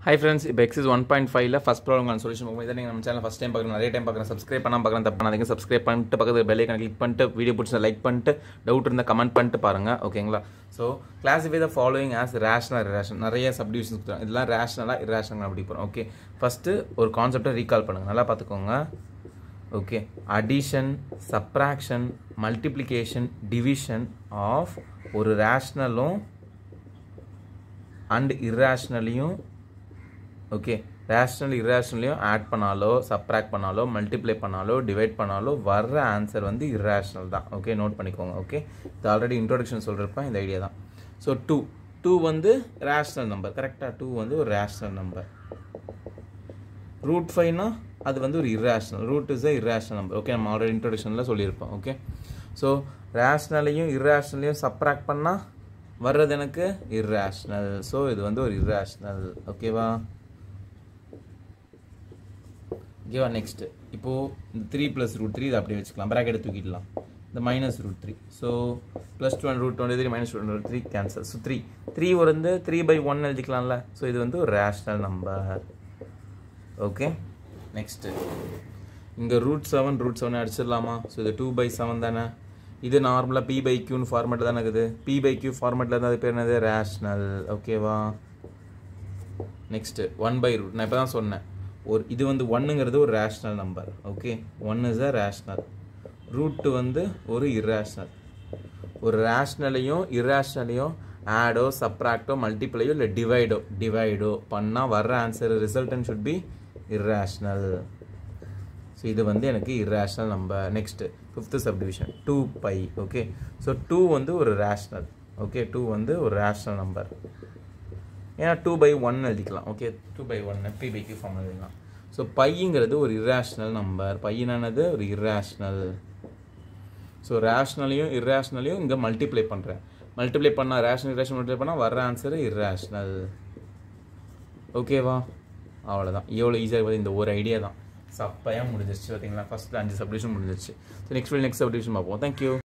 Hi friends, இப்போ exercise 1.5ல first problem கான solution பார்ப்போம். இதை நீங்கள் நம்ம சேனல் ஃபஸ்ட் டைம் பார்க்குறோம், நிறைய டைம் பார்க்குறேன், சப்ஸ்கிரைப் பண்ணாமல் பார்க்குறேன், தப்பு பண்ணாதீங்க. சப்ஸ்கிரைப் பண்ணிட்டு பக்கத்தில் பெல் ஐக்கான கிளிக் பண்ணிட்டு வீடியோ பிடிச்சா லைக் பண்ணிட்டு டவுட் இருந்தால் கமெண்ட் பண்ணிட்டு பாருங்கள், ஓகேங்களா? So classify the following as rational irrational, நிறைய சப்டிவிஷன்ஸ் கொடுத்துருவாங்க. இதெல்லாம் ரேஷனலாக இரேஷனல் அப்படி போகிறோம். ஓகே, ஃபஸ்ட்டு ஒரு கான்செப்டை ரீகால் பண்ணுங்கள், நல்லா பார்த்துக்கோங்க. Okay, addition, subtraction, multiplication, division of ஒரு ரேஷ்னலும் அண்ட் இர்ரேஷ்னலையும், ஓகே, ரேஷ்னல் இர்ரேஷ்னலையும் ஆட் பண்ணாலோ சப்ராக்ட் பண்ணாலோ மல்டிப்ளை பண்ணாலோ டிவைட் பண்ணாலோ வர்ற ஆன்சர் வந்து இர்ரேஷ்னல் தான். ஓகே, நோட் பண்ணிக்கோங்க. ஓகே, இது ஆல்ரெடி இன்ட்ரோடக்ஷன் சொல்கிறப்ப இந்த ஐடியா தான். ஸோ டூ வந்து ரேஷ்னல் நம்பர், கரெக்டாக? 2 வந்து ஒரு ரேஷ்னல் நம்பர். ரூட் 5னா அது வந்து ஒரு irrational, root is a irrational number. Okay, நம்ம ஆல்ரெடி இன்ட்ரோடக்ஷனில் சொல்லியிருப்போம். ஓகே, ஸோ ரேஷ்னலையும் இர்ரேஷ்னலையும் சப்ராக்ட் பண்ணால் வர்றது எனக்கு இர்ரேஷ்னல். ஸோ இது வந்து ஒரு இர்ரேஷ்னல். ஓகேவா? ஓகேவா? நெக்ஸ்ட் இப்போது இந்த 3 + √3 இதை அப்படியே வச்சுக்கலாம், ப்ராக்கெட்டை தூக்கிடலாம். இந்த -√3, ஸோ +2 √23 -2 கேன்சல். ஸோ 3 வந்து 3/1 எழுதிக்கலாம்ல. ஸோ இது வந்து ஒரு ரேஷ்னல் நம்பர். ஓகே, நெக்ஸ்ட்டு இங்கே √7 அடிச்சிடலாமா? ஸோ இது 2/7 தானே. இது நார்மலாக P/Qன்னு ஃபார்மேட் தானே இருக்குது. P/Q ஃபார்மேட்டில் இருந்தால் அது பேர் என்னது? ரேஷ்னல். ஓகேவா? நெக்ஸ்ட்டு 1/√, நான் இப்போ தான் சொன்னேன், ஒரு இது வந்து 1ங்கிறது ஒரு rational number. Okay, 1 is a rational. √2 வந்து ஒரு இர்ரேஷ்னல். ஒரு ரேஷ்னலையும் இர்ரேஷ்னலையும் ஆடோ சப்ராக்டோ மல்டிப்ளையோ இல்லை டிவைடோ பண்ணால் வர்ற answer resultant should be irrational. So இது வந்து எனக்கு irrational number. Next 5th subdivision 2π. Okay, so 2 வந்து ஒரு ரேஷ்னல். ஓகே, 2 வந்து ஒரு ரேஷ்னல் நம்பர், ஏன்னா 2/1 எழுதிக்கலாம். ஓகே, 2/1 P/Q ஃபார்ம் எழுதிக்கலாம். ஸோ பைங்கிறது ஒரு இர்ரேஷ்னல் நம்பர். பையனானது ஒரு இர்ரேஷ்னல். ஸோ ரேஷ்னலையும் இர்ரேஷ்னலையும் இங்கே மல்டிப்ளை பண்ணுறேன். மல்டிப்ளை பண்ணால் ரேஷ்னல் மல்டிப்ளை பண்ணால் வர்ற ஆன்சர் இர்ரேஷ்னல். ஓகேவா? அவ்வளோதான், எவ்வளோ ஈஸியாக இந்த ஒரு ஐடியா தான். சப்பையாக முடிஞ்சிருச்சு பார்த்தீங்களா? ஃபஸ்ட்டில் 5 சப்டிவிஷன் முடிஞ்சிருச்சு. ஸோ நெக்ஸ்ட் சப்டிவிஷன் பார்ப்போம். தேங்க்யூ.